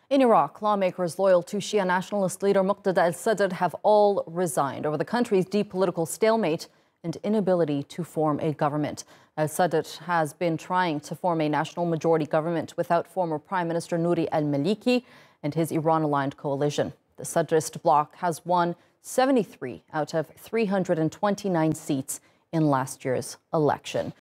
In Iraq, lawmakers loyal to Shia nationalist leader Muqtada al Sadr have all resigned over the country's deep political stalemate and inability to form a government. Al Sadr has been trying to form a national majority government without former Prime Minister Nouri al-Maliki and his Iran-aligned coalition. The Sadirst bloc has won 73 out of 329 seats in last year's election.